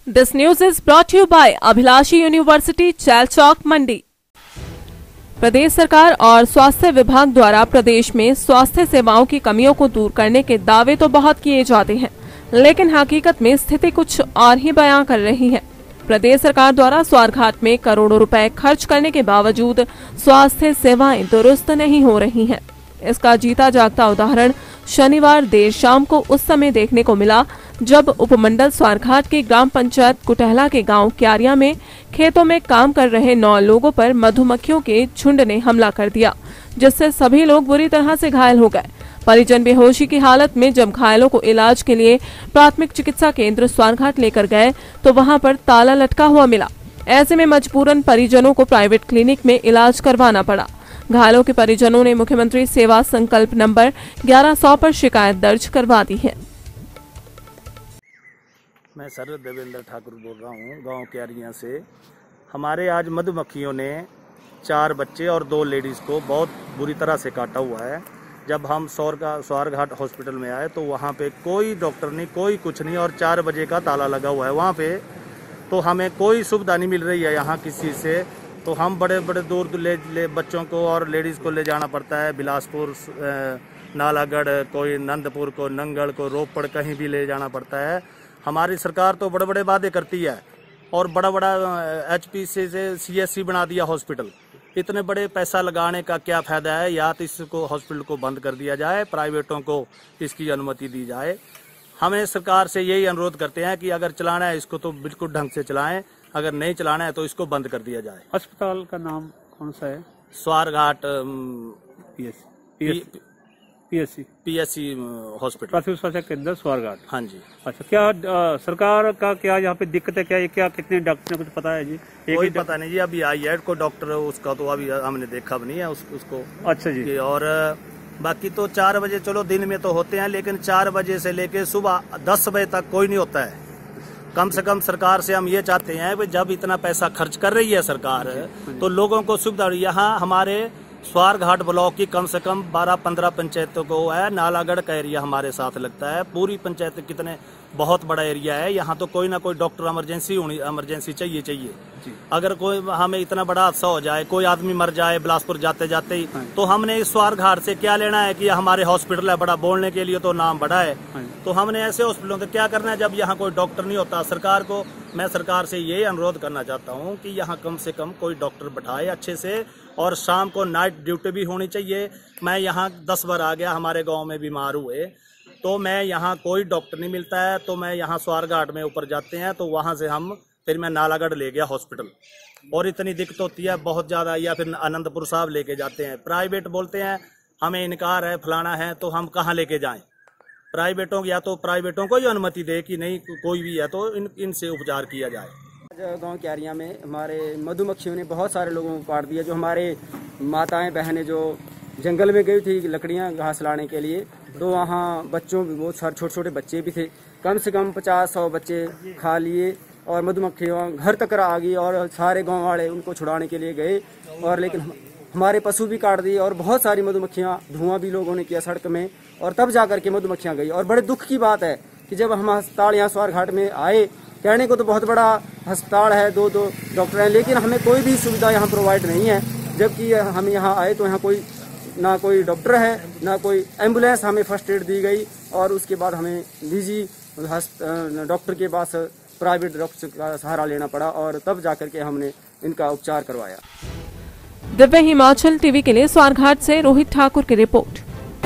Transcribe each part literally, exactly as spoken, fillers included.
This news is brought to you by Abhilashi university Chailchowk Mandi. प्रदेश सरकार और स्वास्थ्य विभाग द्वारा प्रदेश में स्वास्थ्य सेवाओं की कमियों को दूर करने के दावे तो बहुत किए जाते हैं, लेकिन हकीकत में स्थिति कुछ और ही बयां कर रही है। प्रदेश सरकार द्वारा स्वारघाट में करोड़ों रुपए खर्च करने के बावजूद स्वास्थ्य सेवाएं दुरुस्त नहीं हो रही हैं। इसका जीता जागता उदाहरण शनिवार देर शाम को उस समय देखने को मिला जब उपमंडल स्वारघाट के ग्राम पंचायत कुटहला के गांव क्यारिया में खेतों में काम कर रहे नौ लोगों पर मधुमक्खियों के झुंड ने हमला कर दिया, जिससे सभी लोग बुरी तरह से घायल हो गए। परिजन बेहोशी की हालत में जब घायलों को इलाज के लिए प्राथमिक चिकित्सा केंद्र स्वारघाट लेकर गए तो वहां पर ताला लटका हुआ मिला। ऐसे में मजबूरन परिजनों को प्राइवेट क्लिनिक में इलाज करवाना पड़ा। घायलों के परिजनों ने मुख्यमंत्री सेवा संकल्प नंबर ग्यारह सौ पर शिकायत दर्ज करवा दी है। मैं सर देवेंद्र ठाकुर बोल रहा हूँ गांव क्यारिया से। हमारे आज मधुमक्खियों ने चार बच्चे और दो लेडीज़ को बहुत बुरी तरह से काटा हुआ है। जब हम सौर का स्वारघाट हॉस्पिटल में आए तो वहाँ पे कोई डॉक्टर नहीं, कोई कुछ नहीं, और चार बजे का ताला लगा हुआ है वहाँ पे। तो हमें कोई सुविधा नहीं मिल रही है यहाँ किसी से। तो हम बड़े बड़े दूर ले, ले बच्चों को और लेडीज़ को ले जाना पड़ता है, बिलासपुर, नालागढ़, कोई नंदपुर को, नंगल को, रोपड़, कहीं भी ले जाना पड़ता है। हमारी सरकार तो बड़े बड़े वादे करती है और बड़ा बड़ा एच पी सी से सी एस सी बना दिया हॉस्पिटल। इतने बड़े पैसा लगाने का क्या फ़ायदा है? या तो इसको हॉस्पिटल को बंद कर दिया जाए, प्राइवेटों को इसकी अनुमति दी जाए। हमें सरकार से यही अनुरोध करते हैं कि अगर चलाना है इसको तो बिल्कुल ढंग से चलाएं, अगर नहीं चलाना है तो इसको बंद कर दिया जाए। अस्पताल का नाम कौन सा है? Swarghat PSC PSC PSC hospital, प्राथमिक स्वास्थ्य केंद्र स्वारघाट। हाँ जी। अच्छा, क्या आ, सरकार का क्या यहाँ पे दिक्कत है? क्या ये क्या कितने डॉक्टर ने कुछ पता है जी? कोई पता नहीं जी, अभी आई है को डॉक्टर, उसका तो अभी हमने देखा भी नहीं है उस, उसको। अच्छा जी। और बाकी तो चार बजे चलो दिन में तो होते हैं, लेकिन चार बजे से लेके सुबह दस बजे तक कोई नहीं होता है। कम से कम सरकार से हम ये चाहते हैं कि जब इतना पैसा खर्च कर रही है सरकार तो लोगों को सुविधा। यहाँ हमारे स्वारघाट ब्लॉक की कम से कम बारह पंद्रह पंचायतों को है, नालागढ़ का एरिया हमारे साथ लगता है। पूरी पंचायत कितने बहुत बड़ा एरिया है। यहाँ तो कोई ना कोई डॉक्टर इमरजेंसी होनी इमरजेंसी चाहिए चाहिए अगर कोई हमें इतना बड़ा हादसा हो जाए, कोई आदमी मर जाए बिलासपुर जाते जाते ही, तो हमने इस स्वारघाट से क्या लेना है कि हमारे हॉस्पिटल है बड़ा, बोलने के लिए तो नाम बड़ा है। तो हमने ऐसे हॉस्पिटलों से क्या करना है जब यहाँ कोई डॉक्टर नहीं होता? सरकार को मैं सरकार से यही अनुरोध करना चाहता हूँ कि यहाँ कम से कम कोई डॉक्टर बैठाए अच्छे से, और शाम को नाइट ड्यूटी भी होनी चाहिए। मैं यहाँ दस बार आ गया, हमारे गांव में बीमार हुए तो मैं यहाँ कोई डॉक्टर नहीं मिलता है, तो मैं यहाँ स्वारघाट में ऊपर जाते हैं तो वहाँ से हम फिर मैं नालागढ़ ले गया हॉस्पिटल, और इतनी दिक्कत होती है बहुत ज़्यादा। या फिर अनंतपुर साहब लेके जाते हैं, प्राइवेट बोलते हैं हमें इनकार है फलाना है, तो हम कहाँ लेके जाएं? प्राइवेटों या तो प्राइवेटों को ही अनुमति दे कि नहीं कोई भी है तो इन इनसे उपचार किया जाए। गांव क्यारिया में हमारे मधुमक्खियों ने बहुत सारे लोगों को काट दिया। जो हमारे माताएं बहनें जो जंगल में गई थी लकड़ियां घास लाने के लिए, तो वहाँ बच्चों भी बहुत सारे छोटे छोटे बच्चे भी थे, कम से कम पचास सौ बच्चे खा लिए, और मधुमक्खियाँ घर तक आ गई और सारे गाँव वाले उनको छुड़ाने के लिए गए, और लेकिन हमारे पशु भी काट दिए और बहुत सारी मधुमक्खियाँ, धुआं भी लोगों ने किया सड़क में, और तब जाकर के मधुमक्खियाँ गई। और बड़े दुख की बात है कि जब हम अस्पताल यहाँ स्वारघाट में आए, कहने को तो बहुत बड़ा अस्पताल है, दो दो डॉक्टर हैं, लेकिन हमें कोई भी सुविधा यहाँ प्रोवाइड नहीं है। जबकि हम यहाँ आए तो यहाँ कोई ना कोई डॉक्टर है, ना कोई एम्बुलेंस। हमें फर्स्ट एड दी गई और उसके बाद हमें निजी डॉक्टर के पास प्राइवेट डॉक्टर का सहारा लेना पड़ा, और तब जाकर के हमने इनका उपचार करवाया। दिव्य हिमाचल टीवी के लिए स्वारघाट से रोहित ठाकुर की report.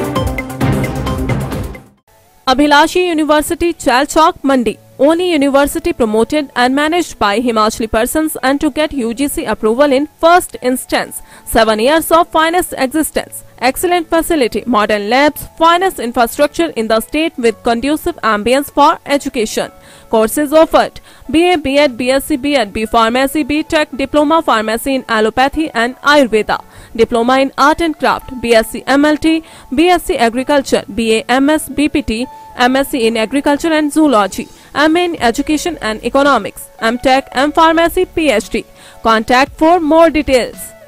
Abhilashi university Chailchowk Mandi, only university promoted and managed by Himachali persons, and to get U G C approval in first instance. Seven years of finest existence, excellent facility, modern labs, finest infrastructure in the state with conducive ambience for education. Courses offered: B A, B Ed, B S c, B Ed, B Pharmacy, B Tech, Diploma Pharmacy in Allopathy and Ayurveda, Diploma in Art and Craft, B S c M L T, B S c Agriculture, B A M S, B P T, M S c in Agriculture and Zoology, M A in Education and Economics, M Tech, M Pharmacy, P H D. Contact for more details.